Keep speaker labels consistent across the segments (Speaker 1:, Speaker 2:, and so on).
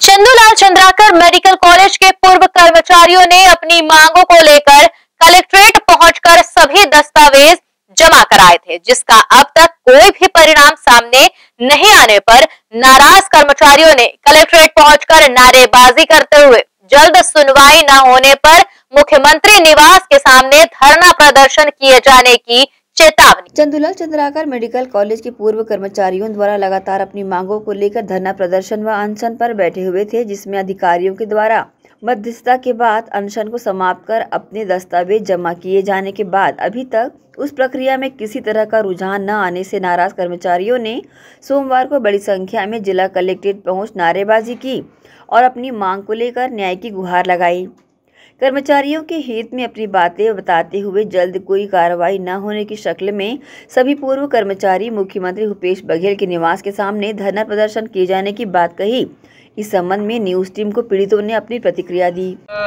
Speaker 1: Chandulal Chandrakar medical college के पूर्व कर्मचारियों ने अपनी मांगों को लेकर कलेक्ट्रेट पहुंचकर सभी दस्तावेज जमा कराए थे, जिसका अब तक कोई भी परिणाम सामने नहीं आने पर नाराज कर्मचारियों ने कलेक्ट्रेट पहुंचकर नारेबाजी करते हुए जल्द सुनवाई न होने पर मुख्यमंत्री निवास के सामने धरना प्रदर्शन किए जाने की चेतावनी।
Speaker 2: चंदूलाल चंद्राकर मेडिकल कॉलेज के पूर्व कर्मचारियों द्वारा लगातार अपनी मांगों को लेकर धरना प्रदर्शन व अनशन पर बैठे हुए थे, जिसमें अधिकारियों के द्वारा मध्यस्थता के बाद अनशन को समाप्त कर अपने दस्तावेज जमा किए जाने के बाद अभी तक उस प्रक्रिया में किसी तरह का रुझान न आने से नाराज कर्मचारियों ने सोमवार को बड़ी संख्या में जिला कलेक्ट्रेट पहुंच नारेबाजी की और अपनी मांग को लेकर न्याय की गुहार लगाई। कर्मचारियों के हित में अपनी बातें बताते हुए जल्द कोई कार्रवाई न होने की शक्ल में सभी पूर्व कर्मचारी मुख्यमंत्री भूपेश बघेल के निवास के सामने धरना प्रदर्शन किए जाने की बात कही। इस संबंध में न्यूज टीम को पीड़ितों ने अपनी प्रतिक्रिया दी।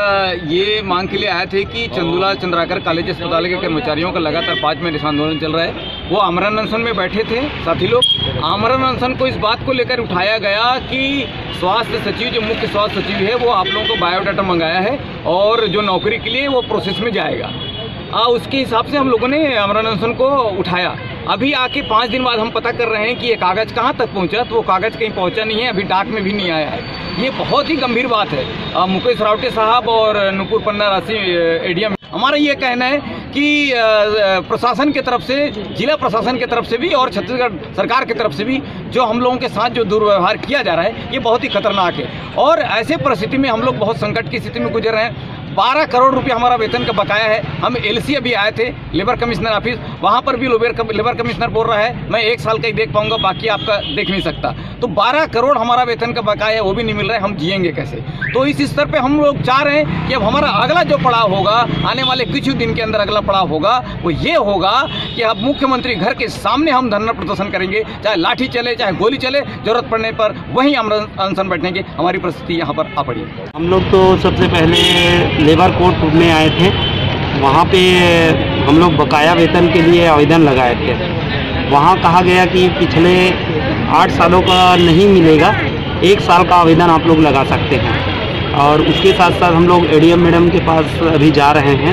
Speaker 3: ये मांग के लिए आए थे कि चंदूलाल चंद्राकर कॉलेज अस्पताल के कर्मचारियों का लगातार 5 महीने से आंदोलन चल रहा है। वो आमरण अनशन में बैठे थे। साथी लोग आमरण अनशन को इस बात को लेकर उठाया गया कि स्वास्थ्य सचिव, जो मुख्य स्वास्थ्य सचिव है, वो आप लोगों को बायोडाटा मंगाया है और जो नौकरी के लिए वो प्रोसेस में जाएगा। उसके हिसाब से हम लोगों ने आमरण अनशन को उठाया। अभी आके 5 दिन बाद हम पता कर रहे हैं कि ये कागज कहाँ तक पहुँचा, तो वो कागज कहीं पहुँचा नहीं है, अभी डाक में भी नहीं आया है। ये बहुत ही गंभीर बात है। मुकेश रावटे साहब और नुपुर पन्ना राशि एडीएम, हमारा ये कहना है कि प्रशासन की तरफ से, जिला प्रशासन की तरफ से भी और छत्तीसगढ़ सरकार की तरफ से भी जो हम लोगों के साथ जो दुर्व्यवहार किया जा रहा है, ये बहुत ही खतरनाक है। और ऐसे परिस्थिति में हम लोग बहुत संकट की स्थिति में गुजर रहे हैं। 12 करोड़ रुपए हमारा वेतन का बकाया है। हम एलसी अभी आए थे लेबर कमिश्नर ऑफिस, वहाँ पर भी लेबर कमिश्नर बोल रहा है मैं 1 साल का ही देख पाऊंगा, बाकी आपका देख नहीं सकता। तो 12 करोड़ हमारा वेतन का बकाया है, वो भी नहीं मिल रहा है। हम जिएंगे कैसे? तो इस स्तर पे हम लोग चाह रहे हैं कि अब हमारा अगला जो पड़ाव होगा, आने वाले कुछ दिन के अंदर अगला पड़ाव होगा, वो ये होगा कि अब मुख्यमंत्री घर के सामने हम धरना प्रदर्शन करेंगे, चाहे लाठी चले चाहे गोली चले, जरूरत पड़ने पर वहीं हम अनशन बैठने की हमारी परिस्थिति यहाँ पर आ पड़ी है।
Speaker 4: हम लोग तो सबसे पहले लेबर कोर्ट में आए थे, वहाँ पे हम लोग बकाया वेतन के लिए आवेदन लगाए थे। वहाँ कहा गया कि पिछले 8 सालों का नहीं मिलेगा, 1 साल का आवेदन आप लोग लगा सकते हैं। और उसके साथ साथ हम लोग एडीएम मैडम के पास अभी जा रहे हैं।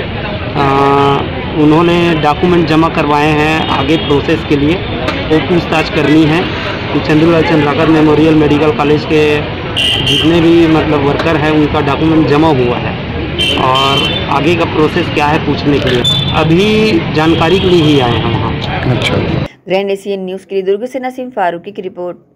Speaker 4: उन्होंने डॉक्यूमेंट जमा करवाए हैं आगे प्रोसेस के लिए, वो पूछताछ करनी है कि Chandulal Chandrakar memorial medical college के जितने भी मतलब वर्कर हैं उनका डॉक्यूमेंट जमा हुआ है और आगे का प्रोसेस क्या है पूछने के लिए अभी जानकारी के लिए ही आए हैं वहाँ।
Speaker 2: ग्रैंड एशियन न्यूज़ के लिए दुर्ग से नसीम फारूकी की रिपोर्ट।